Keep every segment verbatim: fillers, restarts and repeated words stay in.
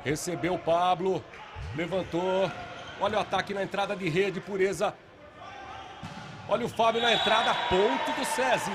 Recebeu o Pablo. Levantou. Olha o ataque na entrada de rede, Pureza. Olha o Fábio na entrada, ponto do SESI.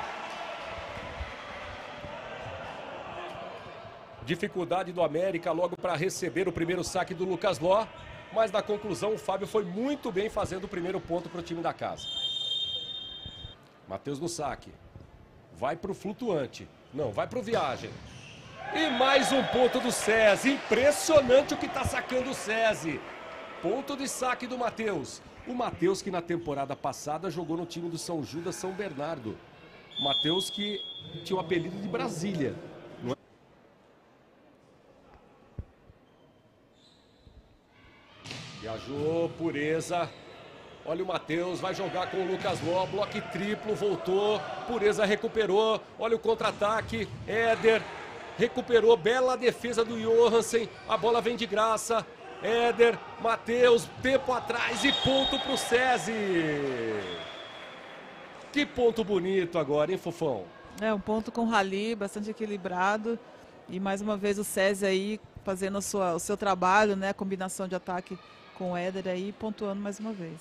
Dificuldade do América logo para receber o primeiro saque do Lucas Ló. Mas na conclusão o Fábio foi muito bem fazendo o primeiro ponto para o time da casa. Matheus no saque. Vai para o flutuante. Não, vai para o viagem. E mais um ponto do SESI. Impressionante o que está sacando o SESI. Ponto de saque do Matheus. O Matheus que na temporada passada jogou no time do São Judas São Bernardo. Matheus que tinha o apelido de Brasília. Viajou, Pureza. Olha o Matheus, vai jogar com o Lucas Ló. Bloque triplo, voltou. Pureza recuperou. Olha o contra-ataque. Éder recuperou. Bela defesa do Johansen. A bola vem de graça. Éder, Matheus, tempo atrás e ponto pro SESI. Que ponto bonito agora, hein, Fofão? É, um ponto com rally, bastante equilibrado. E mais uma vez o SESI aí fazendo a sua, o seu trabalho, né? A combinação de ataque com o Éder aí, pontuando mais uma vez.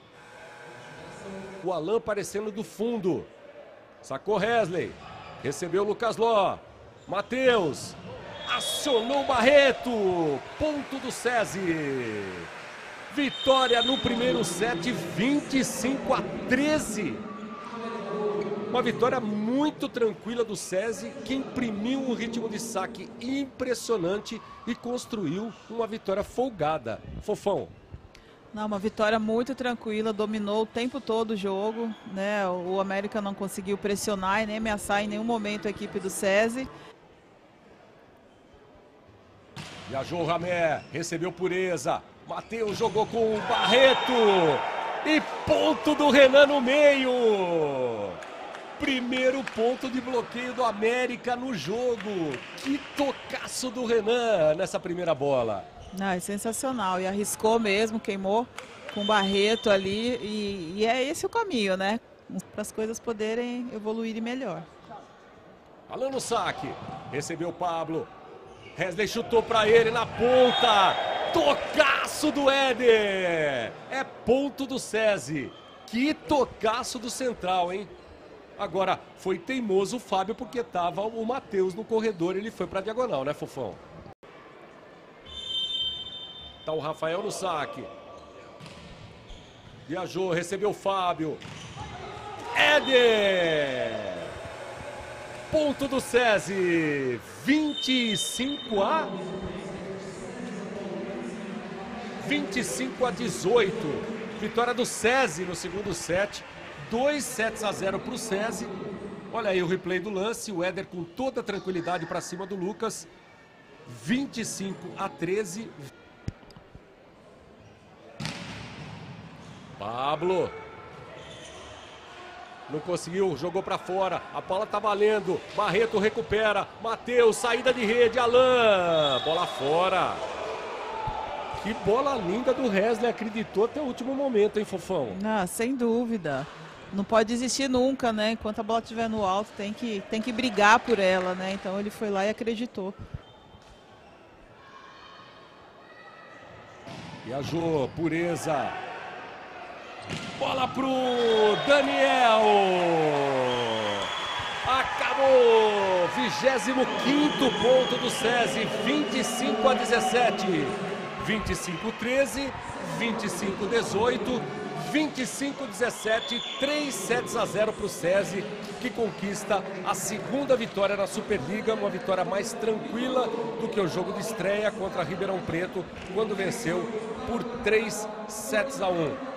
O Alan aparecendo do fundo. Sacou Hesley. Recebeu o Lucas Ló. Matheus. Acionou o Barreto. Ponto do SESI. Vitória no primeiro set, vinte e cinco a treze. Uma vitória muito tranquila do SESI, que imprimiu um ritmo de saque impressionante e construiu uma vitória folgada. Fofão. Não, uma vitória muito tranquila, dominou o tempo todo o jogo, né? O América não conseguiu pressionar e nem ameaçar em nenhum momento a equipe do SESI. Viajou o Ramé, recebeu Pureza. Matheus jogou com o Barreto. E ponto do Renan no meio. Primeiro ponto de bloqueio do América no jogo. Que tocaço do Renan nessa primeira bola. Ah, é sensacional. E arriscou mesmo, queimou com o Barreto ali. E, e é esse o caminho, né? Para as coisas poderem evoluir melhor. Alan no saque. Recebeu o Pablo. Hesley chutou para ele na ponta. Tocaço do Éder. É ponto do SESI. Que tocaço do Central, hein? Agora, foi teimoso o Fábio porque estava o Matheus no corredor. Ele foi para a diagonal, né, Fofão? Tá o Rafael no saque. Viajou, recebeu o Fábio. Éder! Ponto do SESI. vinte e cinco a... vinte e cinco a dezoito. Vitória do SESI no segundo set. dois sets a zero para o SESI. Olha aí o replay do lance. O Éder com toda a tranquilidade para cima do Lucas. vinte e cinco a treze. Pablo. Não conseguiu, jogou para fora. A bola tá valendo. Barreto recupera. Matheus, saída de rede. Alan. Bola fora. Que bola linda do Hesley. Acreditou até o último momento, hein, Fofão? Ah, sem dúvida. Não pode desistir nunca, né? Enquanto a bola estiver no alto, tem que, tem que brigar por ela, né? Então ele foi lá e acreditou. Viajou, Pureza. Bola pro Daniel. Acabou. vigésimo quinto ponto do SESI. vinte e cinco a dezessete. vinte e cinco a treze. vinte e cinco a dezoito. vinte e cinco a dezessete, três sets a zero para o SESI, que conquista a segunda vitória na Superliga, uma vitória mais tranquila do que o jogo de estreia contra Ribeirão Preto, quando venceu por três sets a um.